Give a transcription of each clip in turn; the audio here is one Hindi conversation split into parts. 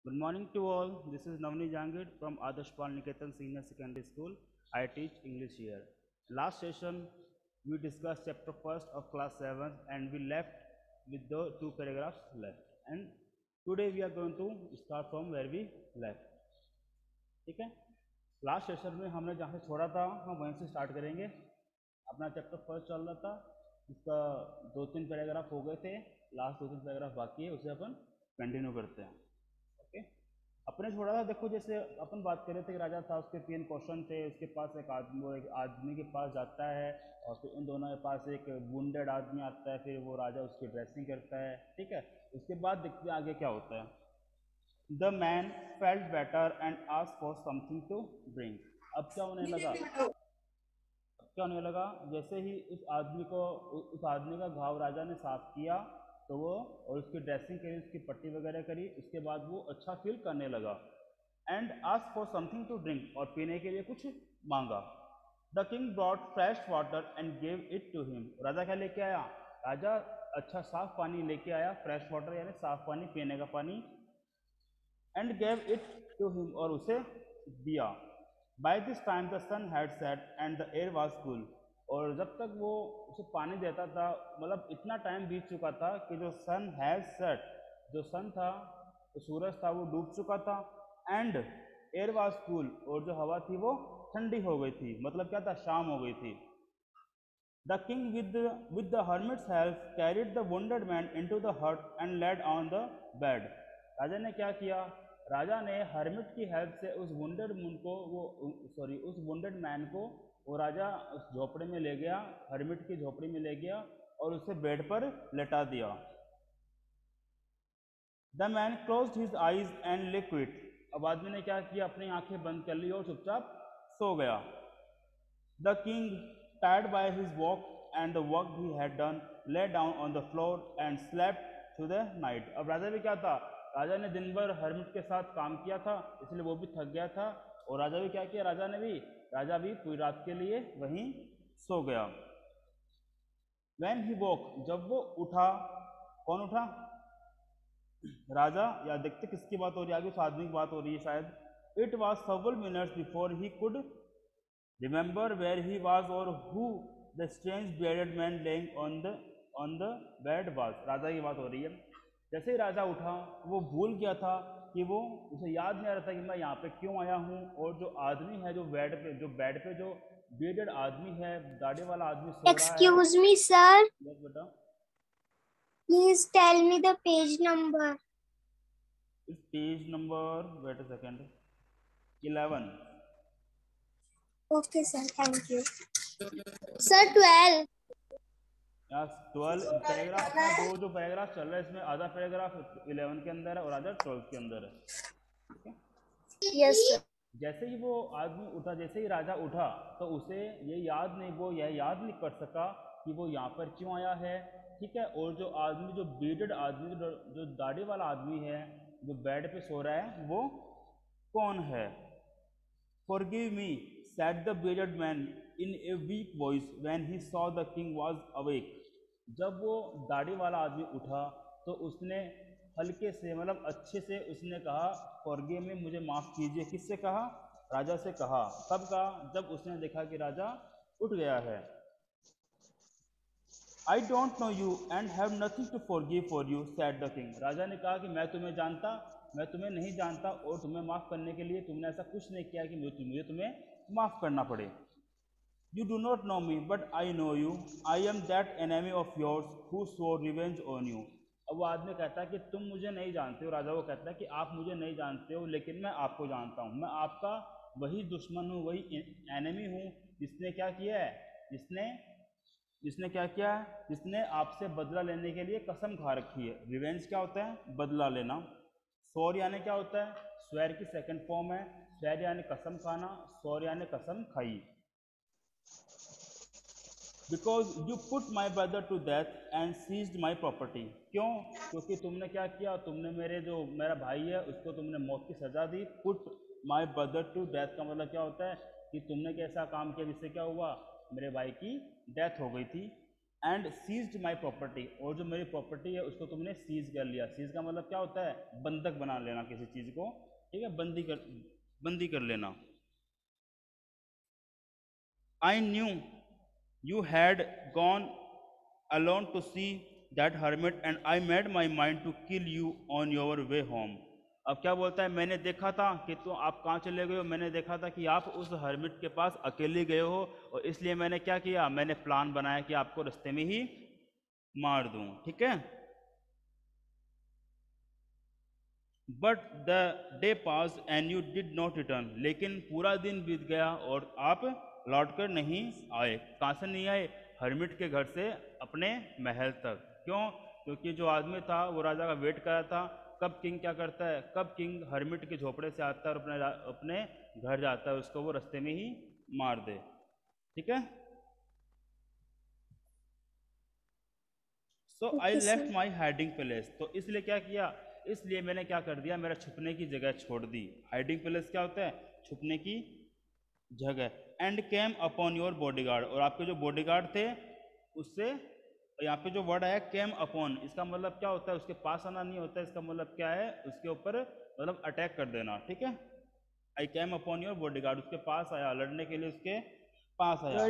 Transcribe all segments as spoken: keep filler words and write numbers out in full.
Good morning to all. This is Navni Jangid from Adarsh Pal Niketan Senior Secondary School. I teach English here. Last session, we discussed chapter first of class seven and we left with the two paragraphs left. And today we are going to start from where we left. ठीक है, लास्ट सेशन में हमने जहाँ से छोड़ा था हम वहीं से स्टार्ट करेंगे. अपना चैप्टर फर्स्ट चल रहा था, इसका दो तीन पैराग्राफ हो गए थे, लास्ट दो तीन पैराग्राफ बाकी है, उसे अपन कंटिन्यू करते हैं. ओके, अपने छोड़ा था. देखो, जैसे अपन बात कर रहे थे कि राजा था, उसके तीन क्वेश्चन थे. उसके पास एक आदमी वो एक आदमी के पास जाता है और फिर उन दोनों के पास एक वुंडेड आदमी आता है. फिर वो राजा उसकी ड्रेसिंग करता है. ठीक है, उसके बाद देखते हैं आगे क्या होता है. The man felt better and ask for something to drink. अब क्या होने लगा अब क्या होने लगा जैसे ही उस आदमी को उस आदमी का घाव राजा ने साफ किया तो वो और उसकी ड्रेसिंग करी, उसकी पट्टी वगैरह करी, उसके बाद वो अच्छा फील करने लगा. And ask for something to drink, और पीने के लिए कुछ मांगा. The king brought fresh water and gave it to him. राजा क्या लेके आया? राजा अच्छा साफ पानी लेके आया, फ्रेश वाटर यानी साफ पानी, पीने का पानी. And gave it to him, और उसे दिया. By this time the sun had set and the air was cool. और जब तक वो उसे पानी देता था, मतलब इतना टाइम बीत चुका था कि जो सन हैज सेट, जो सन था, तो सूरज था, वो डूब चुका था. एंड एयर वाज कूल, और जो हवा थी वो ठंडी हो गई थी. मतलब क्या था? शाम हो गई थी. The king with with the hermit's help carried the wounded man into the hut and laid on the bed. राजा ने क्या किया? राजा ने हर्मिट की हेल्प से उस वुंडेड मून को वो सॉरी उस वुंडेड मैन को वो राजा उस झोपड़े में ले गया, हर्मिट की झोपड़ी में ले गया और उसे बेड पर लेटा दिया. The man closed his eyes and lay quiet. अब आदमी ने क्या किया? अपनी आंखें बंद कर ली और चुपचाप सो गया. The king, tired by his walk and the work he had done, lay down on the floor and slept through the night. अब राजा भी क्या था? राजा ने दिन भर हर्मिट के साथ काम किया था, इसलिए वो भी थक गया था. और राजा भी क्या किया? राजा ने भी राजा भी पूरी रात के लिए वहीं सो गया. When he woke, जब वो उठा, कौन उठा? राजा. या देखते किसकी बात हो रही है आगे? उस आदमी की बात हो रही है शायद. It was several minutes before he could remember where he was or who the strange bearded man laying on the on the bed was. राजा की बात हो रही है. जैसे ही राजा उठा, वो भूल गया था कि वो उसे याद नहीं आ रहा था कि मैं यहाँ पे क्यों आया हूँ. और जो आदमी है, जो बेड पे जो बेड पे जो बियर्डेड आदमी है, दाढ़ी वाला आदमी सो रहा है. Excuse me, sir. Yes, बेटा. Please tell me the page number. Page number, wait a second, eleven. Okay, sir. Thank you. Sir, twelve. Twelve paragraph में दो जो पैराग्राफ चल रहा है, इसमें आधा पैराग्राफ इलेवन के अंदर है और आधा ट्वेल्व के अंदर है. ठीक है. Yes, sir. जैसे ही वो आदमी उठा, जैसे ही राजा उठा, तो उसे ये याद नहीं वो यह याद नहीं कर सका कि वो यहाँ पर क्यों आया है. ठीक है. और जो आदमी, जो बीयर्डेड आदमी, जो जो दाढ़ी वाला आदमी है, जो बेड पे सो रहा है, वो कौन है? Forgive me, said the bearded man in a weak voice when he saw the king was awake. जब वो दाढ़ी वाला आदमी उठा तो उसने हल्के से, मतलब अच्छे से उसने कहा, फॉरगिव मी, मुझे माफ़ कीजिए. किससे कहा? राजा से कहा. कब कहा? जब उसने देखा कि राजा उठ गया है. I don't know you and have nothing to forgive for you, said the king. राजा ने कहा कि मैं तुम्हें जानता मैं तुम्हें नहीं जानता और तुम्हें माफ़ करने के लिए तुमने ऐसा कुछ नहीं किया कि मुझे तुम्हें माफ़ करना पड़े. You do not know me, but I know you. I am that enemy of yours who swore revenge on you. अब वो आदमी कहता है कि तुम मुझे नहीं जानते हो. राजा वो कहता है कि आप मुझे नहीं जानते हो, लेकिन मैं आपको जानता हूँ. मैं आपका वही दुश्मन हूँ, वही एनिमी हूँ जिसने क्या किया है जिसने जिसने क्या किया है जिसने आपसे बदला लेने के लिए कसम खा रखी है. रिवेंज क्या होता है? बदला लेना. स्वौर यानी क्या होता है? स्वेर की सेकंड फॉर्म है. स्वेर यानी कसम खाना, स्वौर यानी कसम खाई. Because you put my brother to death and seized my property. क्यों? क्योंकि तुमने क्या किया? तुमने मेरे जो मेरा भाई है उसको तुमने मौत की सजा दी. Put my brother to death का मतलब क्या होता है कि तुमने कैसा काम किया जिससे क्या हुआ? मेरे भाई की डेथ हो गई थी. एंड सीज्ड माई प्रॉपर्टी, और जो मेरी प्रॉपर्टी है उसको तुमने सीज कर लिया। सीज का मतलब क्या होता है? बंधक बना लेना किसी चीज़ को, ठीक है, बंदी कर बंदी कर लेना। I knew you had gone alone to see that hermit and I made my mind to kill you on your way home। अब क्या बोलता है? मैंने देखा था कि तो आप कहाँ चले गए हो, मैंने देखा था कि आप उस हर्मिट के पास अकेले गए हो, और इसलिए मैंने क्या किया? मैंने प्लान बनाया कि आपको रास्ते में ही मार दूं, ठीक है। But the day pass and you did not return, लेकिन पूरा दिन बीत गया और आप लौट कर नहीं आए। कहाँ से नहीं आए? हर्मिट के घर से अपने महल तक। क्यों? क्योंकि जो आदमी था वो राजा का वेट कर रहा था, कब किंग क्या करता है, कब किंग हर्मिट के झोपड़े से आता है और अपने अपने घर जाता है, उसको वो रास्ते में ही मार दे, ठीक है। So I Okay, left sir. My hiding place, तो इसलिए क्या किया? इसलिए मैंने क्या कर दिया? मेरा छुपने की जगह छोड़ दी। हाइडिंग प्लेस क्या होता है? छुपने की जगह। And came upon your bodyguard, और आपके जो बॉडीगार्ड थे उससे, यहाँ पे जो वर्ड आया केम अपॉन, इसका मतलब क्या होता है? उसके पास आना नहीं होता है, इसका मतलब क्या है? उसके ऊपर मतलब अटैक कर देना, ठीक है। I came upon your bodyguard, उसके पास आया, लड़ने के लिए उसके पास आया।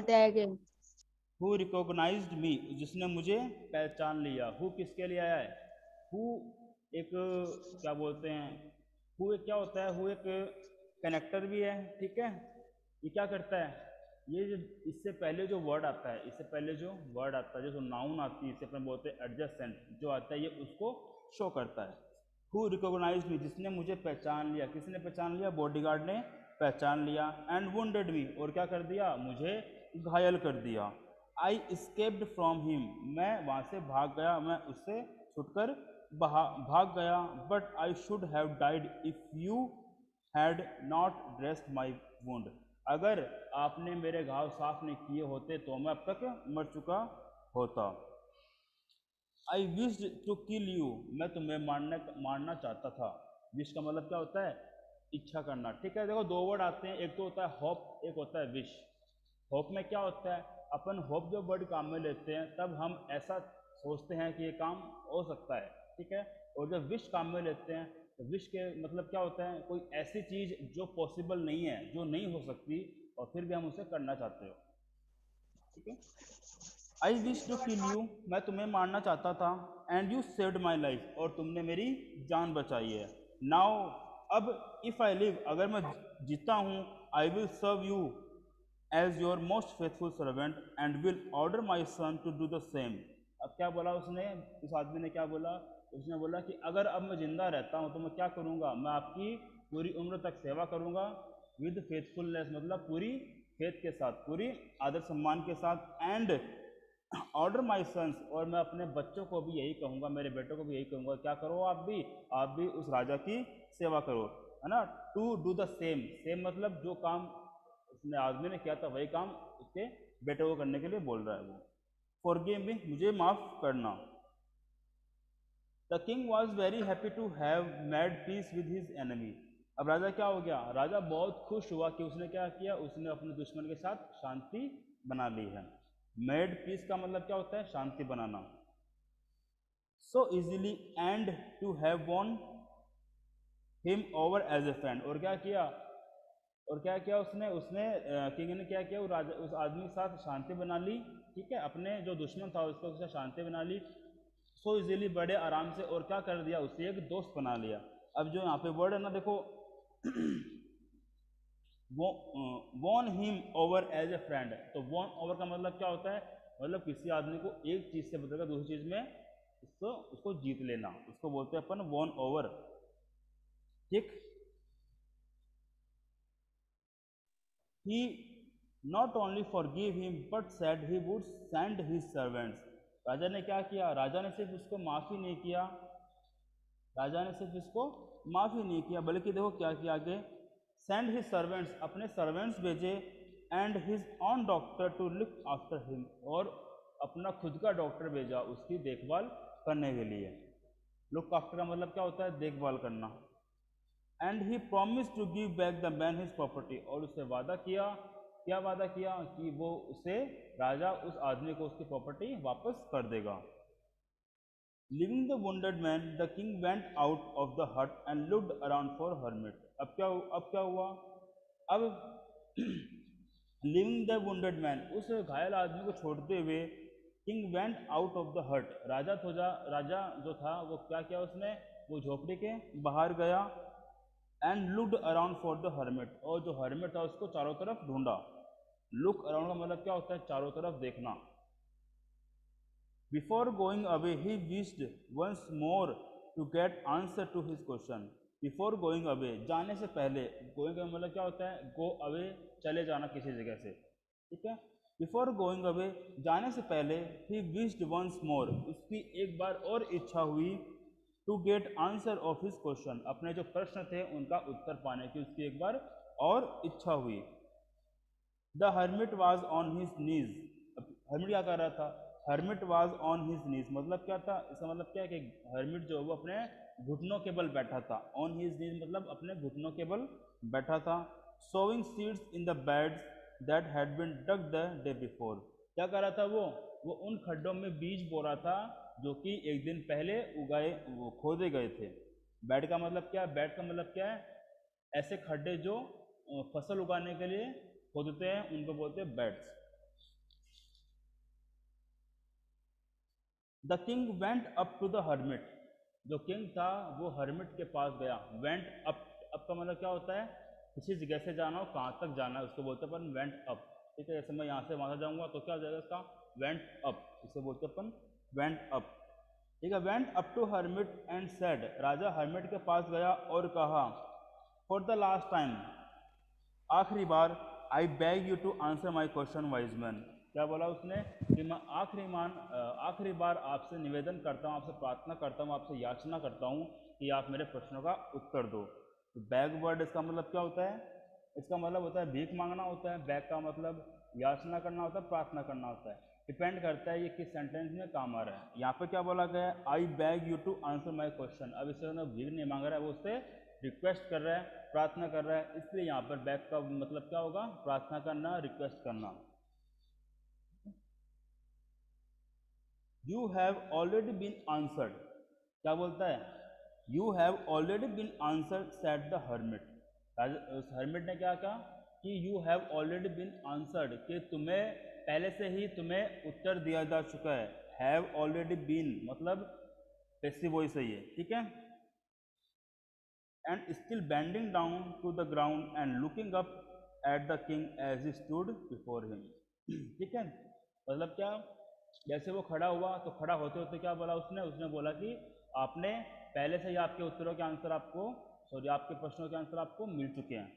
हु रिकॉग्नाइज्ड मी, जिसने मुझे पहचान लिया। हु किसके लिए आया है? हु एक क्या बोलते हैं, हु एक क्या होता है? हु एक कनेक्टर भी है, ठीक है। ये क्या करता है? ये जो इससे पहले जो वर्ड आता है, इससे पहले जो वर्ड आता है, जो नाउन आती है, इसे अपन बोलते हैं एडजेसेंट, जो आता है ये उसको शो करता है। हु रिकॉग्नाइज मी, जिसने मुझे पहचान लिया। किसने पहचान लिया? बॉडीगार्ड ने पहचान लिया। एंड वुंडेड मी, और क्या कर दिया? मुझे घायल कर दिया। आई स्केप्ड फ्रॉम हिम, मैं वहाँ से भाग गया, मैं उससे छुटकर भाग गया। But I should have died if you had not dressed my wound, अगर आपने मेरे घाव साफ नहीं किए होते तो मैं अब तक मर चुका होता। I wished to kill you, मैं तुम्हें मारने मारना चाहता था। विश का मतलब क्या होता है? इच्छा करना, ठीक है। देखो दो वर्ड आते हैं, एक तो होता है होप, एक होता है विश। होप में क्या होता है? अपन होप जो वर्ड काम में लेते हैं तब हम ऐसा सोचते हैं कि ये काम हो सकता है, ठीक है। और जब विश काम में लेते हैं तो विश के मतलब क्या होता है? कोई ऐसी चीज जो पॉसिबल नहीं है, जो नहीं हो सकती, और फिर भी हम उसे करना चाहते हो, ठीक है। I wish to kill you, मैं तुम्हें मारना चाहता था। And you saved my life, और तुमने मेरी जान बचाई है। नाउ अब, इफ आई लिव, अगर मैं जीता हूँ, I will serve you as your most faithful servant and will order my son to do the same. अब क्या बोला उसने? उस आदमी ने क्या बोला? उसने बोला कि अगर अब मैं जिंदा रहता हूँ तो मैं क्या करूँगा? मैं आपकी पूरी उम्र तक सेवा करूँगा। विद फेथफुलनेस मतलब पूरी फेथ के साथ, पूरी आदर सम्मान के साथ। एंड ऑर्डर माई सन्स, और मैं अपने बच्चों को भी यही कहूँगा, मेरे बेटों को भी यही कहूँगा, क्या करो आप भी, आप भी उस राजा की सेवा करो, है ना। To do the same, same मतलब जो काम उसने आदमी ने किया था वही काम उसके बेटे को करने के लिए बोल रहा है वो। फॉरगिव मी, मुझे माफ करना। The king was very happy to have made peace with his enemy. अब राजा क्या हो गया? राजा बहुत खुश हुआ कि उसने क्या किया? उसने अपने दुश्मन के साथ शांति बना ली है। मेड पीस का मतलब क्या होता है? शांति बनाना। So easily and to have won him over as a friend, और क्या किया? और क्या किया उसने? उसने किंग ने क्या किया? उस राजा उस आदमी के साथ शांति बना ली, ठीक है। अपने जो दुश्मन था उसको उससे शांति बना ली। सो इजीली, बड़े आराम से, और क्या कर दिया? उससे एक दोस्त बना लिया। अब जो यहाँ पे वर्ड है ना, देखो वो won him over as a friend, तो वॉन ओवर का मतलब क्या होता है? मतलब किसी आदमी को एक चीज से बदलकर दूसरी चीज में उसको उसको जीत लेना, उसको बोलते हैं अपन वॉन ओवर, ठीक। He not only forgive him but said he would send his servants. राजा ने क्या किया? राजा ने सिर्फ उसको माफी नहीं किया, राजा ने सिर्फ इसको माफी नहीं किया, बल्कि देखो क्या किया आगे? सेंड हिज सर्वेंट्स, अपने सर्वेंट्स भेजे। And his own doctor to look after him, और अपना खुद का डॉक्टर भेजा उसकी देखभाल करने के लिए। लुक आफ्टर का मतलब क्या होता है? देखभाल करना। And he promise to give back the man his property, और उससे वादा किया क्या वादा किया कि वो उसे राजा उस आदमी को उसकी प्रॉपर्टी वापस कर देगा। Leaving the wounded man, the king went out of the hut and looked around for hermit. अब क्या अब क्या हुआ? अब लिविंग द वुंडेड मैन, उस घायल आदमी को छोड़ते हुए king went out of the hut, राजा तो जा राजा जो था वो क्या किया उसने, वो झोपड़ी के बाहर गया। And looked around for the hermit, और जो हर्मिट था उसको चारों तरफ ढूंढा। लुक अराउंड का मतलब क्या होता है? चारों तरफ देखना। Before going away he wished once more to get answer to his question. Before going away, जाने से पहले, गोइंग का मतलब क्या होता है? गो अवे, चले जाना किसी जगह से, ठीक है। बिफोर गोइंग अवे, जाने से पहले, ही विश्ड वंस मोर, उसकी एक बार और इच्छा हुई, to get answer of his question, अपने जो प्रश्न थे उनका उत्तर पाने की उसकी एक बार और इच्छा हुई। The hermit was on his knees, hermit क्या कर रहा था? Hermit was on his knees मतलब क्या था? इसका मतलब क्या है कि हर्मिट जो वो अपने घुटनों के बल बैठा था। ऑन हिज नीज मतलब अपने घुटनों के बल बैठा था। Sowing seeds in the beds that had been dug the day before, क्या कर रहा था वो? वो उन खड्डों में बीज बो रहा था जो कि एक दिन पहले उगाए वो खोदे गए थे। बेड का मतलब क्या है? बेड का मतलब क्या है? ऐसे खड्डे जो फसल उगाने के लिए खोदते हैं उनको बोलते हैं beds. The king went up to the hermit, जो किंग था वो हर्मिट के पास गया। वेंट अप, अप का मतलब क्या होता है? किसी जगह से जाना हो, कहाँ तक जाना है उसको बोलते हैं अपन वेंट अप, ठीक है। जैसे मैं यहाँ से वहाँ से जाऊँगा तो क्या हो जाएगा इसका? वेंट अप, इसे बोलते हैं अपन वेंट अप, ठीक है। Went up to hermit and said, राजा हर्मिट के पास गया और कहा, फॉर द लास्ट टाइम, आखिरी बार, I beg you to answer my question wise man, क्या बोला उसने? कि मैं आखिरी मान आखिरी बार आपसे निवेदन करता हूँ, आपसे प्रार्थना करता हूँ, आपसे याचना करता हूँ कि आप मेरे प्रश्नों का उत्तर दो। तो बैग वर्ड इसका मतलब क्या होता है? इसका मतलब होता है भीख मांगना होता है। बैग का मतलब याचना करना होता है, प्रार्थना करना होता है। डिपेंड करता है ये किस सेंटेंस में काम आ रहा है। यहाँ पे क्या बोला गया है? I beg you to answer my question. अब इससे उन्हें भीख नहीं मांग रहा है, वो उससे रिक्वेस्ट कर रहा है, प्रार्थना कर रहा है, इसलिए यहाँ पर बैग का मतलब क्या होगा? प्रार्थना करना, रिक्वेस्ट करना। You have already been answered, क्या बोलता है? You have already been answered said the hermit, उस हर्मिट ने क्या कहा कि you have already been answered, कि तुम्हें पहले से ही तुम्हें उत्तर दिया जा चुका है। हैव ऑलरेडी बीन मतलब पैसिव वॉइस है ये, ठीक है। And still bending down to the ground and looking up at the king as he stood before him, ठीक है। मतलब क्या? जैसे वो खड़ा हुआ तो खड़ा होते होते क्या बोला उसने? उसने बोला कि आपने पहले से ही आपके उत्तरों के आंसर आपको सॉरी आपके प्रश्नों के आंसर आपको मिल चुके हैं।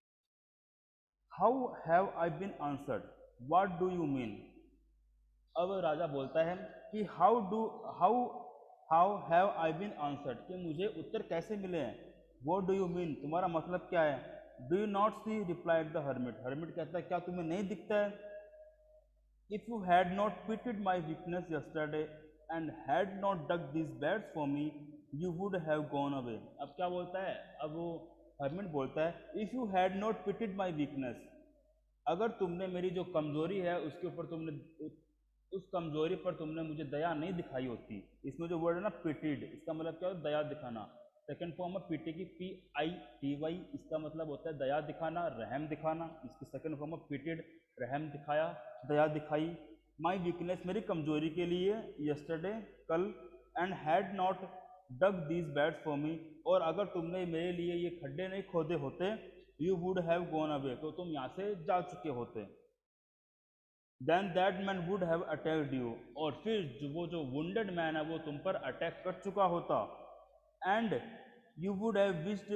How have I been answered, what do you mean? अब राजा बोलता है कि how do how how have I been answered, कि मुझे उत्तर कैसे मिले हैं। व्हाट डू यू मीन, तुम्हारा मतलब क्या है? Do you not see, replied the hermit, hermit कहता है क्या तुम्हें नहीं दिखता है? If you had not pitied my weakness yesterday and had not dug these beds for me, you would have gone away. अब क्या बोलता है? अब वो हर्मिट बोलता है if you had not pitied my weakness, अगर तुमने मेरी जो कमजोरी है उसके ऊपर तुमने उस कमजोरी पर तुमने मुझे दया नहीं दिखाई होती। इसमें जो वर्ड है ना पिटिड, इसका मतलब क्या होता है? दया दिखाना। सेकेंड फॉर्म है पीटी की, पी आई टी वाई, इसका मतलब होता है दया दिखाना, रहम दिखाना। इसकी सेकेंड फॉर्म है पीटिड, रहम दिखाया, दया दिखाई। माई वीकनेस, मेरी कमजोरी के लिए, यस्टरडे कल, and had not dug these beds for me, और अगर तुमने मेरे लिए ये खड्डे नहीं खोदे होते, you would have gone away, तो तुम यहाँ से जा चुके होते। Then that man would have attacked you, और फिर जो वो जो वुंडेड मैन है वो तुम पर अटैक कर चुका होता। And you would have wished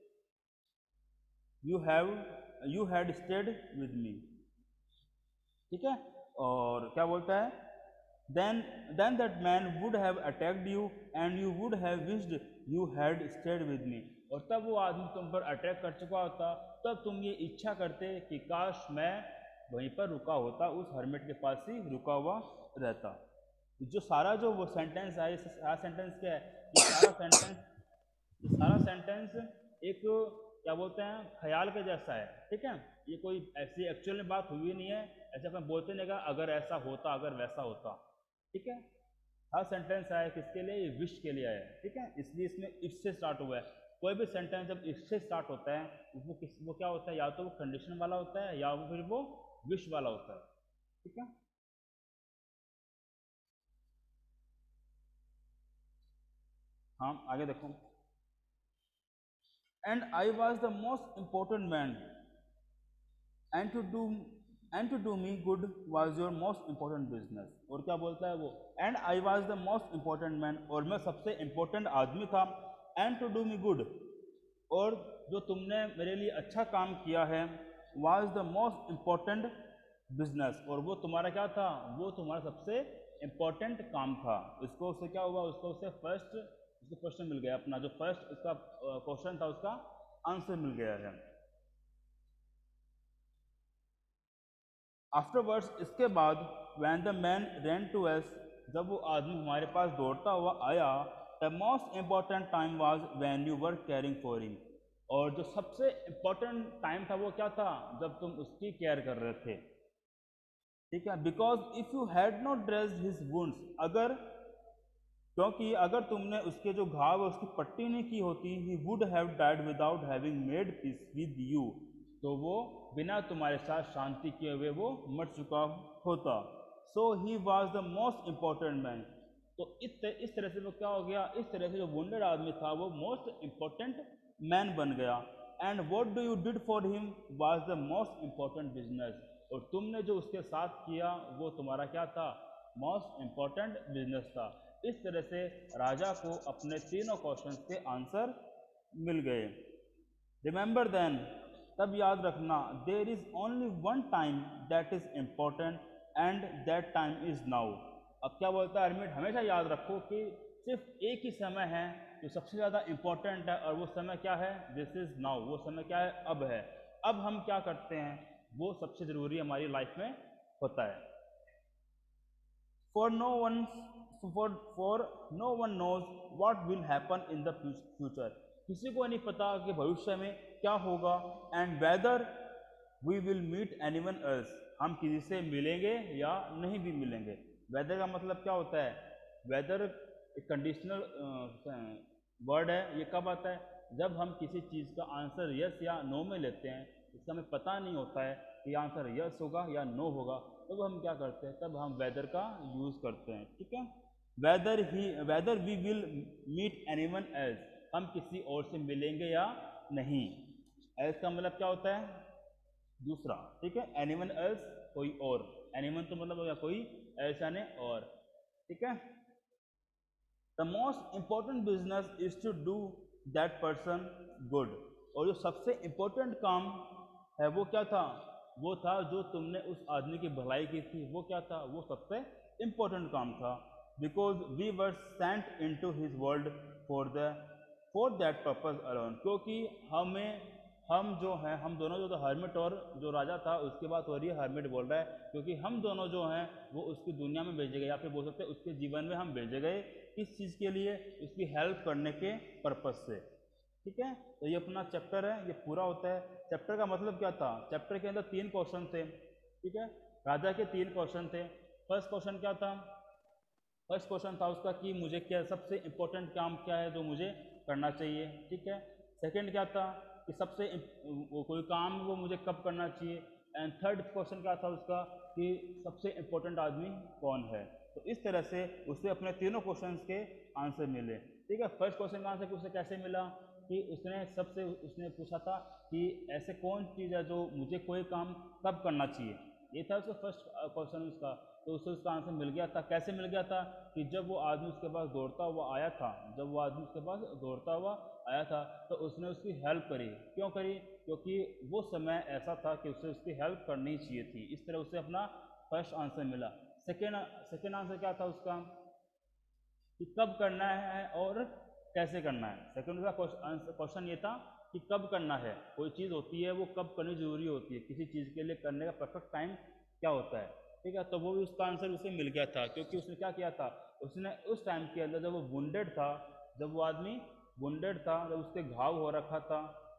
you have you had stayed with me, ठीक है। और क्या बोलता है? Then then that man would have attacked you and you would have wished you had stayed with me, और तब वो आदमी तुम पर अटैक कर चुका होता, तब तुम ये इच्छा करते कि काश मैं वहीं पर रुका होता, उस हर्मिट के पास ही रुका हुआ रहता। जो सारा जो वो सेंटेंस है, ये सारा सेंटेंस क्या है? ये सारा सेंटेंस ये सारा सेंटेंस एक क्या बोलते हैं, ख्याल के जैसा है, ठीक है। ये कोई ऐसी एक्चुअल में बात हुई नहीं है, ऐसे अपन बोलते नहीं का अगर ऐसा होता, अगर वैसा होता, ठीक है। हर सेंटेंस आया किसके लिए, ये विश के लिए आया, ठीक है, इसलिए इसमें इफ से स्टार्ट हुआ है। कोई भी सेंटेंस जब इफ से स्टार्ट होता है वो किस वो क्या होता है, या तो वो कंडीशन वाला होता है या फिर वो विश वाला होता है, ठीक है। हाँ आगे देखो, and I was the most important man and to do and to do me good was your most important business. और क्या बोलता है वो, and I was the most important man, और मैं सबसे इम्पोर्टेंट आदमी था, and to do me good, और जो तुमने मेरे लिए अच्छा काम किया है, was the most important business, और वो तुम्हारा क्या था, वो तुम्हारा सबसे इम्पोर्टेंट काम था। इसको उससे क्या हुआ, उसको उससे फर्स्ट उसको क्वेश्चन मिल गया, अपना जो फर्स्ट उसका क्वेश्चन था उसका आंसर मिल गया है। आफ्टरवर्ड्स, इसके बाद, when the man ran to us, जब वो आदमी हमारे पास दौड़ता हुआ आया, the most important time was when you were caring for him, और जो सबसे इम्पोर्टेंट टाइम था वो क्या था, जब तुम उसकी केयर कर रहे थे, ठीक है। Because if you had not dressed his wounds, अगर क्योंकि अगर तुमने उसके जो घाव है उसकी पट्टी नहीं की होती, he would have died without having made peace with you, तो वो बिना तुम्हारे साथ शांति किए हुए वो मर चुका होता। So he was the most important man, तो इस इस तरह से वो क्या हो गया, इस तरह से जो वुंडेड आदमी था वो मोस्ट इम्पोर्टेंट मैन बन गया। And what do you did for him was the most important business, और तुमने जो उसके साथ किया वो तुम्हारा क्या था, मोस्ट इम्पोर्टेंट बिजनेस था। इस तरह से राजा को अपने तीनों क्वेश्चंस के आंसर मिल गए। रिमेंबर देन, तब याद रखना, there is only one time that is important and that time is now. अब क्या बोलता है हरमीट, हमेशा याद रखो कि सिर्फ एक ही समय है जो सबसे ज़्यादा इम्पोर्टेंट है, और वो समय क्या है, दिस इज नाउ, वो समय क्या है, अब है। अब हम क्या करते हैं वो सबसे ज़रूरी हमारी लाइफ में होता है। For no one for for no one knows what will happen in the future, किसी को नहीं पता कि भविष्य में क्या होगा, and whether we will meet anyone else, हम किसी से मिलेंगे या नहीं भी मिलेंगे। वेदर का मतलब क्या होता है, वेदर एक कंडीशनल वर्ड है, ये कब आता है, जब हम किसी चीज़ का आंसर यस या नो में लेते हैं, इसका हमें पता नहीं होता है कि आंसर यस होगा या नो होगा, तब हम क्या करते हैं, तब हम वेदर का यूज़ करते हैं, ठीक है। Whether he whether we will meet anyone else, हम किसी और से मिलेंगे या नहीं। एल्स का मतलब क्या होता है, दूसरा, ठीक है। एनीवन एल्स कोई और, एनीवन तो मतलब हो गया कोई, एल्स यानी और, ठीक है। The most important business is to do that person good, और जो सबसे इम्पोर्टेंट काम है वो क्या था, वो था जो तुमने उस आदमी की भलाई की थी, वो क्या था, वो सबसे इम्पोर्टेंट काम था। Because we were sent in to his world for the for that purpose alone, क्योंकि हमें हम जो हैं, हम दोनों जो, तो हर्मिट और जो राजा था उसके बात हो रही है, हर्मिट बोल रहा है, क्योंकि हम दोनों जो हैं वो उसकी दुनिया में भेजे गए, या फिर बोल सकते हैं उसके जीवन में हम भेजे गए, किस चीज़ के लिए, उसकी हेल्प करने के पर्पज से, ठीक है। तो ये अपना चैप्टर है, ये पूरा होता है। चैप्टर का मतलब क्या था, चैप्टर के अंदर तीन क्वेश्चन थे, ठीक है, राजा के तीन क्वेश्चन थे। फर्स्ट क्वेश्चन क्या था, फर्स्ट क्वेश्चन था उसका कि मुझे क्या सबसे इम्पोर्टेंट काम क्या है जो मुझे करना चाहिए, ठीक है। सेकंड क्या था कि सबसे वो कोई काम वो मुझे कब करना चाहिए, एंड थर्ड क्वेश्चन क्या था उसका कि सबसे इम्पोर्टेंट आदमी कौन है। तो इस तरह से उसे अपने तीनों क्वेश्चंस के आंसर मिले, ठीक है। फर्स्ट क्वेश्चन का आंसर उसे कैसे मिला कि उसने सबसे उसने पूछा था कि ऐसे कौन चीज़ है जो मुझे कोई काम कब करना चाहिए, ये था उसका फर्स्ट क्वेश्चन उसका। तो उसे उसका आंसर मिल गया था, कैसे मिल गया था कि जब वो आदमी उसके पास दौड़ता हुआ आया था, जब वो आदमी उसके पास दौड़ता हुआ आया था तो उसने उसकी हेल्प करी। क्यों करी, क्योंकि वो समय ऐसा था कि उसे उसकी हेल्प करनी चाहिए थी, इस तरह उसे अपना फर्स्ट आंसर मिला। सेकेंड सेकेंड आंसर क्या था उसका कि कब करना है और कैसे करना है। सेकेंड का क्वेश्चन ये था कि कब करना है, कोई चीज़ होती है वो कब करनी जरूरी होती है, किसी चीज़ के लिए करने का परफेक्ट टाइम क्या होता है, ठीक है। तो वो भी उसका आंसर उसे मिल गया था, क्योंकि उसने क्या किया था, उसने उस टाइम के अंदर जब वो वुंडेड था, जब वो आदमी वुंडेड था, जब उसके घाव हो रखा था,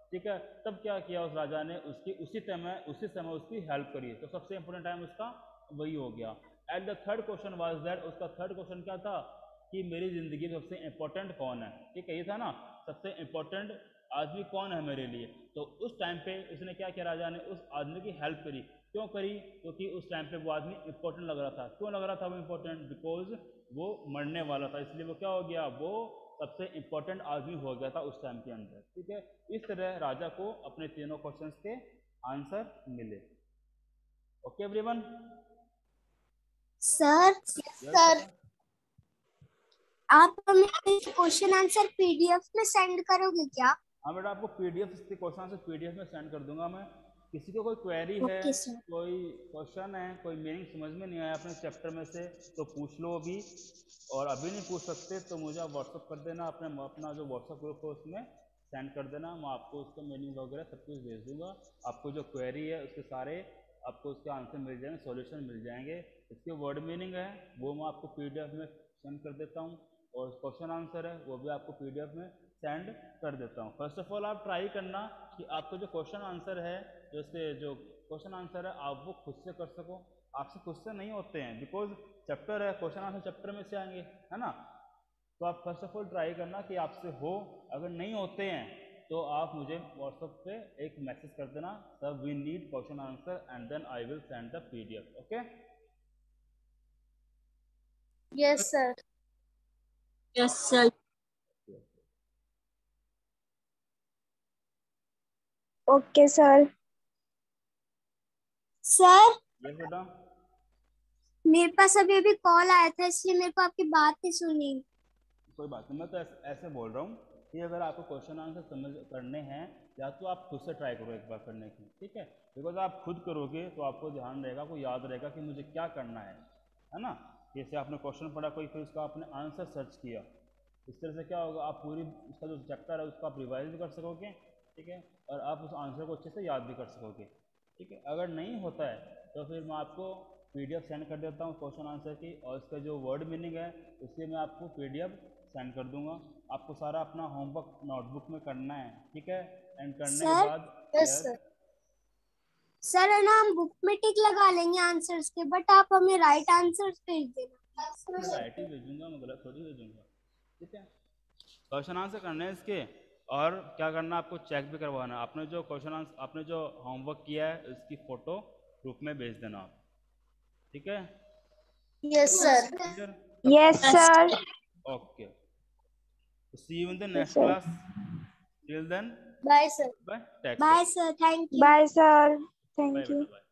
ठीक है। तब क्या किया उस राजा ने, उसकी उसी समय उसी समय उसकी हेल्प करी, तो सबसे इंपॉर्टेंट टाइम उसका वही हो गया। At the third question was that, उसका थर्ड क्वेश्चन क्या था कि मेरी जिंदगी में सबसे इंपॉर्टेंट कौन है, ठीक है, ये था ना, सबसे इंपॉर्टेंट आदमी कौन है मेरे लिए। तो उस टाइम पे उसने क्या किया, राजा ने उस आदमी की हेल्प करी। क्यों करी, क्योंकि उस टाइम पे वो आदमी इंपॉर्टेंट लग रहा था। क्यों लग रहा था वो इंपॉर्टेंट, बिकॉज वो मरने वाला था, इसलिए वो क्या हो गया, वो सबसे इंपॉर्टेंट आदमी हो गया था उस टाइम के अंदर, ठीक है। इस तरह राजा को अपने तीनों क्वेश्चंस के आंसर मिले। Okay everyone. सर सर आप हमें क्वेश्चन आंसर पीडीएफ में सेंड करोगे क्या? हाँ बेटा, आपको पीडीएफ इसके क्वेश्चन आंसर पीडीएफ में सेंड कर दूंगा मैं। किसी को कोई क्वेरी है, ओके सर। कोई क्वेश्चन है, कोई मीनिंग समझ में नहीं आया अपने चैप्टर में से, तो पूछ लो अभी। और अभी नहीं पूछ सकते तो मुझे आप व्हाट्सअप कर देना, अपने अपना जो व्हाट्सअप ग्रुप है उसमें सेंड कर देना, मैं आपको उसका मीनिंग वगैरह सब कुछ भेज दूंगा। आपको जो क्वेरी है उसके सारे आपको उसके आंसर मिल जाएंगे, सॉल्यूशन मिल जाएंगे। इसके वर्ड मीनिंग है वो मैं आपको पीडीएफ में सेंड कर देता हूँ, और क्वेश्चन आंसर है वो भी आपको पीडीएफ में सेंड कर देता हूँ। फर्स्ट ऑफ ऑल आप ट्राई करना कि आपको जो क्वेश्चन आंसर है, जैसे जो क्वेश्चन आंसर है आप वो खुद से कर सको। आपसे खुद से नहीं होते हैं, बिकॉज चैप्टर है, क्वेश्चन आंसर चैप्टर में से आएंगे, है ना। तो आप फर्स्ट ऑफ ऑल ट्राई करना कि आपसे हो। अगर नहीं होते हैं तो आप मुझे व्हाट्सएप पे एक मैसेज कर देना, sir we need question answer, and then I will send the PDF. Okay. Yes sir. Yes sir. Okay sir. Sir yes बेटा। मेरे पास अभी अभी कॉल आया था, इसलिए मेरे को आपकी बात नहीं सुनी। कोई बात नहीं, मैं तो ऐसे, ऐसे बोल रहा हूँ कि अगर आपको क्वेश्चन आंसर समझ करने हैं, या तो आप खुद से ट्राई करो एक बार करने की, ठीक है। बिकॉज आप खुद करोगे तो आपको ध्यान रहेगा, आपको याद रहेगा कि मुझे क्या करना है है ना। जैसे आपने क्वेश्चन पढ़ा कोई, फिर उसका आपने आंसर सर्च किया, इस तरह से क्या होगा, आप पूरी उसका जो चैप्टर है उसका आप रिवाइज भी कर सकोगे, ठीक है, और आप उस आंसर को अच्छे से याद भी कर सकोगे, ठीक है। अगर नहीं होता है तो फिर मैं आपको पीडीएफ सेंड कर देता हूँ क्वेश्चन आंसर की, और इसका जो वर्ड मीनिंग है उसके मैं आपको पीडीएफ सेंड कर दूंगा। आपको सारा अपना होमवर्क नोटबुक में करना है, ठीक है, एंड करने के सर बाद यस सर। सर है ना, हम बुक में टिक लगा लेंगे आंसर्स के, बट आप हमें राइट आंसर्स भेज देना। मैं राइट ही भेजूंगा, मैं गलत थोड़ी भेजूंगा, ठीक है। क्वेश्चन आंसर करने हैं इसके, और क्या करना आपको चेक भी करवाना। आपने जो क्वेश्चन आंसर आपने जो होमवर्क किया है उसकी फोटो ग्रुप में भेज देना आप, ठीक है। Yes sir. Clear. Yes sir. Okay, see you in the next class, till then bye sir. Bye, take care, bye sir, thank you. Bye sir, bye thank you. बेटा, बाय।